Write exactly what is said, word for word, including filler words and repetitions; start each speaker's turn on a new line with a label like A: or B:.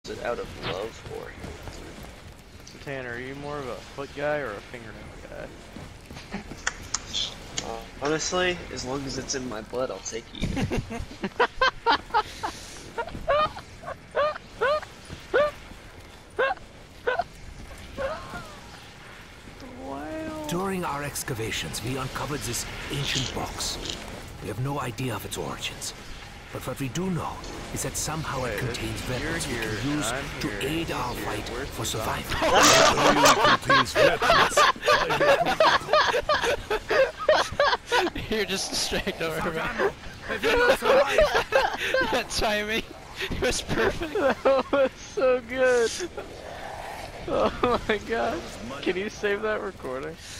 A: it out of love for?
B: Tanner, are you more of a foot guy or a fingernail guy?
A: Uh, honestly, as long as it's in my blood, I'll take either.
C: During our excavations, we uncovered this ancient box. We have no idea of its origins. But what we do know is that somehow
B: Wait,
C: it contains
B: you're
C: weapons we
B: here,
C: can use
B: I'm
C: to
B: here,
C: aid our
B: here.
C: fight
B: Where's
C: for
B: the
C: survival.
D: You're just distracted over me. That timing was perfect.
B: That was so good. Oh my gosh. Can you save that recording?